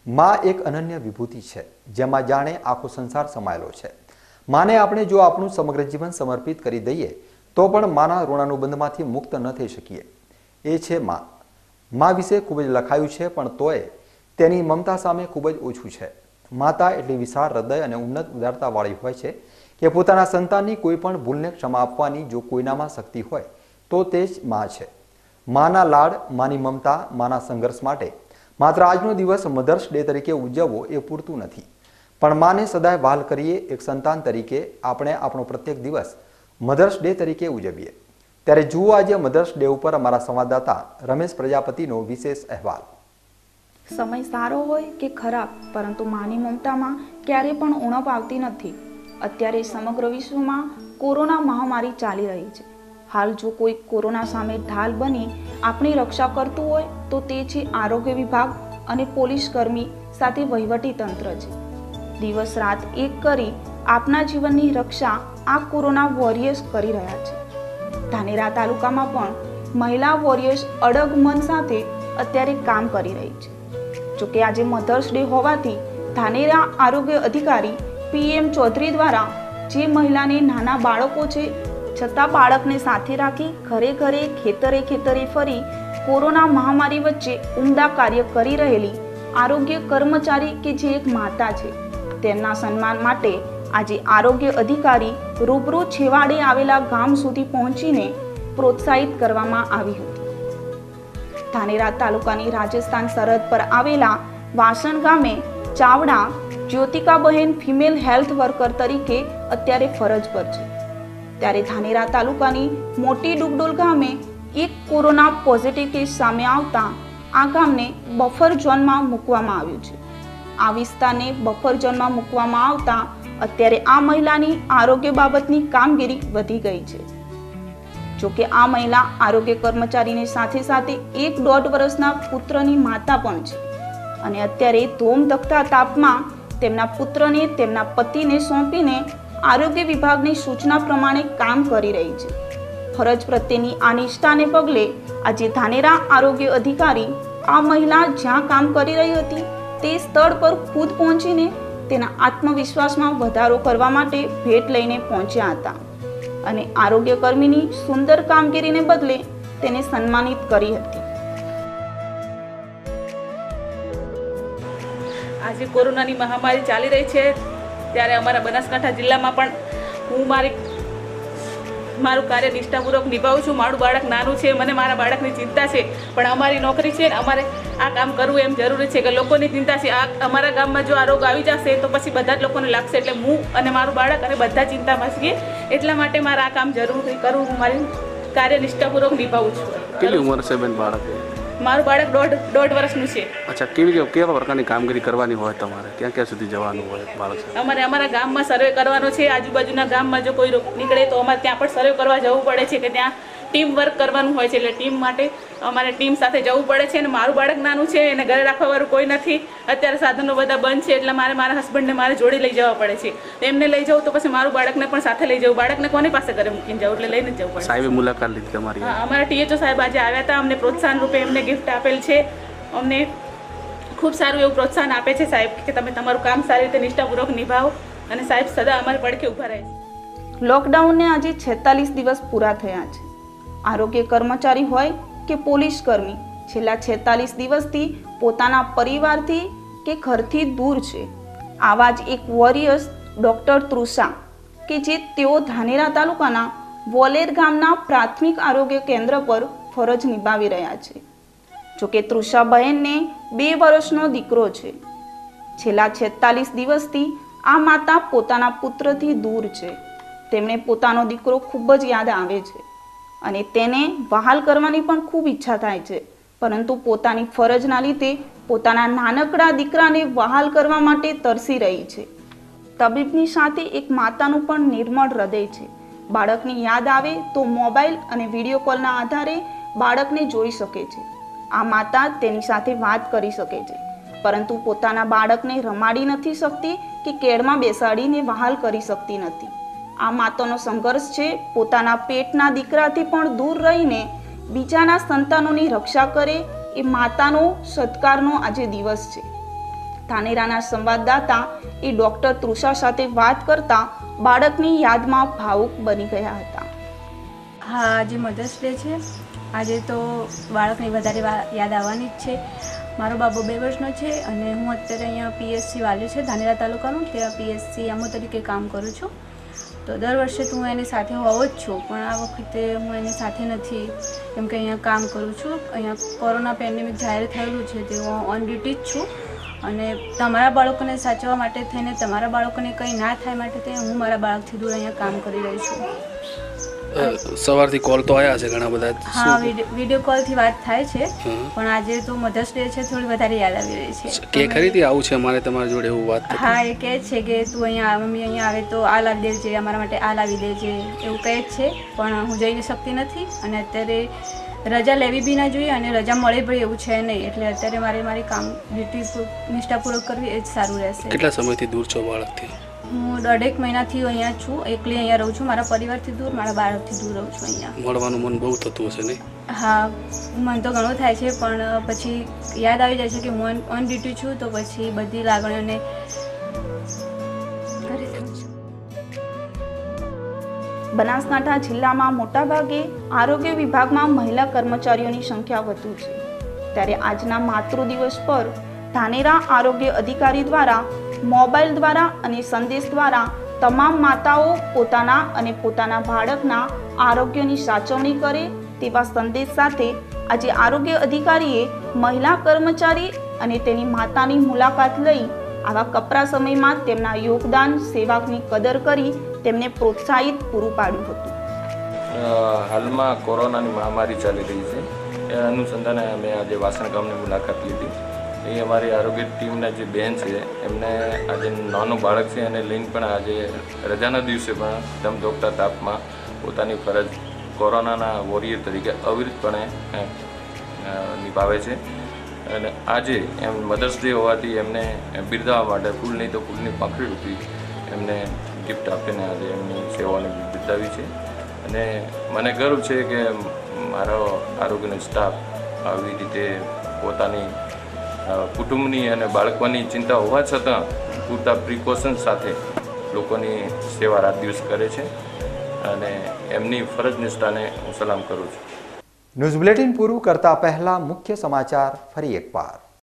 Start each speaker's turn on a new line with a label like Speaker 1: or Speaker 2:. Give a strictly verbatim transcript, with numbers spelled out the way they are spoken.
Speaker 1: માં એક અનન્ય વિભૂતિ છે, જેમાં જાણે આખો સંસાર સમાયેલો છે। માને આપણે જો આપણું સમગ્ર જીવન સમર્પિત કરી દઈએ તો પણ માના ઋણાનુબંધમાંથી મુક્ત ન થઈ શકીએ। એ છે માં। માં વિશે ખૂબ જ લખાયું છે, પણ તોય તેની મમતા સામે ખૂબ જ ઓછું છે। માતા એટલી વિશાળ હૃદય અને ઉન્નત ઉદારતાવાળી હોય છે કે પોતાના સંતાનની કોઈ પણ ભૂલને ક્ષમા આપવાની જો કોઈનામાં શક્તિ હોય તો તે જ માં છે। માના લાડ, માની મમતા, માના સંઘર્ષ માટે માત્ર આજનો દિવસ મધર્સ ડે તરીકે ઉજવવો એ પૂરતું નથી, પણ માને સદાય વહાલ કરીએ। એક સંતાન તરીકે આપણે આપણો પ્રત્યેક દિવસ મધર્સ ડે તરીકે ઉજવીએ। ત્યારે જુઓ આજે મધર્સ ડે ઉપર અમારા સંવાદદાતા રમેશ પ્રજાપતિનો વિશેષ અહેવાલ।
Speaker 2: સમય સારો હોય કે ખરાબ, પરંતુ માની મમતામાં ક્યારે પણ ઉણપ આવતી નથી। અત્યારે સમગ્ર વિશ્વમાં કોરોના મહામારી ચાલી રહી છે। હાલ જો કોઈ કોરોના સામે ઢાલ બની આપણી રક્ષા કરતું હોય તો તે છે આરોગ્ય વિભાગ અને પોલીસ કર્મી સાથે વહીવટી તંત્ર છે। દિવસ રાત એક કરી આપના જીવનની રક્ષા આ કોરોના વોરિયર્સ કરી રહ્યા છે। ધાનેરા તાલુકામાં પણ મહિલા વોરિયર્સ અડગ મન સાથે અત્યારે કામ કરી રહી છે। જોકે આજે મધર્સ ડે હોવાથી ધાનેરા આરોગ્ય અધિકારી પીએમ ચૌધરી દ્વારા જે મહિલાને નાના બાળકો છે છતાં બાળકને સાથે રાખી ઘરે ઘરે ખેતરે ખેતરે ફરી કોરોના મહામારી વચ્ચે ઉમદા કાર્ય કરી રહેલી આરોગ્ય કર્મચારી કે જે એક માતા છે, તેમના સન્માન માટે આજે આરોગ્ય અધિકારી રૂબરૂ છેવાડે આવેલા ગામ સુધી પહોંચીને પ્રોત્સાહિત કરવામાં આવી હતી। ધાનેરા તાલુકાની રાજસ્થાન સરહદ પર આવેલા વાસણ ગામે ચાવડા જ્યોતિકાબહેન ફિમેલ હેલ્થ વર્કર તરીકે અત્યારે ફરજ પર છે। ત્યારે ધાનેરા તાલુકાની મોટી ડુગડોલ ગામે એક કોરોના પોઝિટિવ કેસ સામે આવતા આ ગામને બફર ઝોનમાં મૂકવામાં આવ્યું છે। આ વિસ્તારને બફર ઝોનમાં મૂકવામાં આવતા અત્યારે આ મહિલાની આરોગ્ય બાબતની કામગીરી વધી ગઈ છે। જોકે આ મહિલા આરોગ્ય કર્મચારીની સાથે સાથે એક દોઢ વર્ષના પુત્રની માતા પણ છે અને અત્યારે ધોમધખતા તાપમાં તેમના પુત્રને તેમના પતિને સોંપીને આરોગ્ય વિભાગની સૂચના પ્રમાણે કામ કરી રહી છે। ફરજ પ્રત્યેની આ નિષ્ઠાને પગલે આજે ધાનેરા આરોગ્ય અધિકારી આ મહિલા જ્યાં કામ કરી રહી હતી તે સ્થળ પર ખુદ પહોંચીને તેના આત્મવિશ્વાસમાં વધારો કરવા માટે ભેટ લઈને પહોંચ્યા હતા અને આરોગ્ય કર્મીની સુંદર કામગીરીને બદલે તેને સન્માનિત કરી હતી।
Speaker 3: આજે કોરોનાની મહામારી ચાલી રહી છે ત્યારે અમારા બનાસકાંઠા જિલ્લામાં પણ હું મારી મારું કાર્ય નિષ્ઠાપૂર્વક નિભાવું છું। મારું બાળક નાનું છે, મને મારા બાળકની ચિંતા છે, પણ અમારી નોકરી છે ને અમારે આ કામ કરવું એમ જરૂરી છે કે લોકોની ચિંતા છે। આ અમારા ગામમાં જો આ રોગ આવી જશે તો પછી બધા જ લોકોને લાગશે, એટલે હું અને મારું બાળક અને બધા ચિંતામાં છીએ। એટલા માટે મારે આ કામ જરૂરી કરવું, હું મારી કાર્ય નિષ્ઠાપૂર્વક નિભાવું છું।
Speaker 4: કેટલી ઉંમર છે બેન બાળક?
Speaker 3: મારું બાળક દોઢ દોઢ વર્ષનું છે।
Speaker 4: અચ્છા, કેવી કેવા પ્રકારની કામગીરી કરવાની હોય તમારે? ક્યાં ક્યાં સુધી જવાનું હોય બાળક?
Speaker 3: અમારે અમારા ગામમાં સર્વે કરવાનો છે। આજુબાજુના ગામમાં જો કોઈ નીકળે તો અમારે ત્યાં પણ સર્વે કરવા જવું પડે છે કે ત્યાં ટીમ વર્ક કરવાનું હોય છે, એટલે ટીમ માટે અમારે ટીમ સાથે જવું પડે છે। અને મારું બાળક નાનું છે, એને ઘરે રાખવાવાળું કોઈ નથી, અત્યારે સાધનો બધા બંધ છે, એટલે મારે મારા હસબન્ડને મારે જોડે લઈ જવા પડે છે। એમને લઈ જાઉં તો પછી મારું બાળકને પણ સાથે લઈ જવું, બાળકને કોની પાસે ઘરે મૂકીને જવું, એટલે લઈને જવું પડે।
Speaker 4: સાહેબે મુલાકાત લીધી તમારી?
Speaker 3: હા, અમારા ટીએચઓ સાહેબ આજે આવ્યા હતા, અમને પ્રોત્સાહન રૂપે એમને ગિફ્ટ આપેલ છે। અમને ખૂબ સારું એવું પ્રોત્સાહન આપે છે સાહેબ કે તમે તમારું કામ સારી રીતે નિષ્ઠાપૂર્વક નિભાવો, અને સાહેબ સદા અમારી પડખે ઊભા રહે છે।
Speaker 2: લોકડાઉનને આજે છેતાલીસ દિવસ પૂરા થયા છે। આરોગ્ય કર્મચારી હોય કે પોલીસ કર્મી છેલ્લા છેતાલીસ દિવસથી પોતાના પરિવારથી કે ઘરથી દૂર છે। આવા જ એક વોરિયર્સ ડૉક્ટર તૃષા કે જે તેઓ ધાનેરા તાલુકાના વોલેર ગામના પ્રાથમિક આરોગ્ય કેન્દ્ર પર ફરજ નિભાવી રહ્યા છે। જોકે તૃષાબહેનને બે વર્ષનો દીકરો છે। છેલ્લા છેતાલીસ દિવસથી આ માતા પોતાના પુત્રથી દૂર છે। તેમને પોતાનો દીકરો ખૂબ જ યાદ આવે છે અને તેને વહાલ કરવાની પણ ખૂબ ઈચ્છા થાય છે, પરંતુ પોતાની ફરજના લીધે પોતાના નાનકડા દીકરાને વહાલ કરવા માટે તરસી રહી છે। તબીબની સાથે એક માતાનું પણ નિર્મળ હૃદય છે। બાળકની યાદ આવે તો મોબાઈલ અને વિડીયો કોલના આધારે બાળકને જોઈ શકે છે। આ માતા તેની સાથે વાત કરી શકે છે, પરંતુ પોતાના બાળકને રમાડી નથી શકતી કે કેળમાં બેસાડીને વહાલ કરી શકતી નથી। આ માતાનો સંઘર્ષ છે પોતાના પેટના દીકરાથી પણ દૂર રહીને બીજાના સંતાનોની રક્ષા કરે એ માતાનો સત્કારનો આજે દિવસ છે। ધાનેરાના સંવાદદાતા એ ડોક્ટર તૃષા સાથે વાત કરતા બાળકની યાદમાં ભાવુક બની ગયા હતા.
Speaker 5: હા, આજે મધર્સ ડે છે. આજે તો બાળકની વધારે વા- યાદ આવવાની જ છે. મારો બાબો બે વર્ષનો છે અને હું અત્યારે અહીંયા પીએસસી વાલ્યું છે ધાનેરા તાલુકાનું, ત્યાં પીએસસી આમો તરીકે કામ કરું છું. તો દર વર્ષે તો હું એની સાથે હોવો જ છું, પણ આ વખતે હું એની સાથે નથી કેમ કે અહીંયા કામ કરું છું. અહીંયા કોરોના પેન્ડેમિક જાહેર થયેલું છે તે હું ઓન ડ્યુટી જ છું અને તમારા બાળકોને સાચવવા માટે થઈને તમારા બાળકોને કંઈ ના થાય માટે થઈને હું મારા બાળકથી દૂર અહીંયા કામ કરી રહી છું.
Speaker 4: સવારથી કોલ તો આવ્યા છે ઘણા બધા.
Speaker 5: હા,
Speaker 4: શું
Speaker 5: વિડીયો કોલથી વાત થાય છે,
Speaker 4: હમ.
Speaker 5: પણ આજે તો મધર્સ ડે છે, થોડી વધારે યાદ આવી રહી છે.
Speaker 4: કે ખરીદી આવું છે મારે તમારી જોડે એવું વાત થતી?
Speaker 5: હા, એ કહે છે કે તું અહીંયા મમ્મી અહીંયા આવે તો આ લાવી દેજે, અમારા માટે આ લાવી દેજે, એવું કહે જ છે, પણ હું જઈ શકતી નથી અને અત્યારે રજા લેવી બી ના જોઈએ અને રજા મળે પણ એવું છે નહીં, એટલે અત્યારે મારે મારી કામ ડ્યુટી નિષ્ઠાપૂર્વક કરવી એ જ સારું રહેશે.
Speaker 4: કેટલા સમયથી દૂર છો બાળકથી?
Speaker 5: હું દોઢેક મહિનાથી અહીંયા છું, એકલી અહીંયા રહું છું, મારા પરિવારથી દૂર, મારા બાળકથી દૂર રહું છું અહીંયા.
Speaker 4: મળવાનું મન બહુ થતું હશે નહીં?
Speaker 5: હા, મન તો ઘણું થાય છે, પણ પછી યાદ આવી જાય છે કે હું ઓન ડ્યુટી છું, તો પછી બધી લાગણીઓને કરી દઉં છું.
Speaker 2: બનાસકાંઠા જિલ્લામાં મોટાભાગે આરોગ્ય વિભાગમાં મહિલા કર્મચારીઓની સંખ્યા વધુ છે, ત્યારે આજના માતૃ દિવસ પર ધાનેરા આરોગ્ય અધિકારી દ્વારા મોબાઈલ દ્વારા અને સંદેશ દ્વારા તમામ માતાઓ પોતાના અને પોતાના બાળકના આરોગ્યની સાચવણી કરે તેવા સંદેશ સાથે આજે આરોગ્ય અધિકારીએ મહિલા કર્મચારી અને તેની માતાની મુલાકાત લઈ આવા કપરા સમયમાં તેમના યોગદાન સેવાની કદર કરી તેમને પ્રોત્સાહિત પૂરું પાડ્યું હતું.
Speaker 6: હાલમાં કોરોનાની મહામારી ચાલી રહી છે, એ અનુસંધાને અમે આજે વાસણ ગામની મુલાકાત લીધી. એ અમારી આરોગ્ય ટીમના જે બહેન છે એમને આજે નાનું બાળક છે અને લઈને પણ આજે રજાના દિવસે પણ ધમધોકતા તાપમાં પોતાની ફરજ કોરોનાના વોરિયર તરીકે અવિરતપણે નિભાવે છે અને આજે એમ મધર્સ ડે હોવાથી એમને બિરદાવવા માટે ફૂલ નહીં તો ફૂલની પાંખડી રૂપી એમને ગિફ્ટ આપીને આજે એમની સેવાઓને બિરદાવી છે અને મને ગર્વ છે કે મારો આરોગ્યનો સ્ટાફ આવી રીતે પોતાની કુટુંબની અને બાળકોની ચિંતા હોવા છતાં પૂરતા પ્રિકોશન સાથે લોકોની સેવા રાત દિવસ કરે છે અને એમની ફરજ નિષ્ઠાને હું સલામ કરું છું.
Speaker 1: ન્યૂઝ બુલેટિન પૂરું કરતા પહેલા મુખ્ય સમાચાર ફરી એકવાર.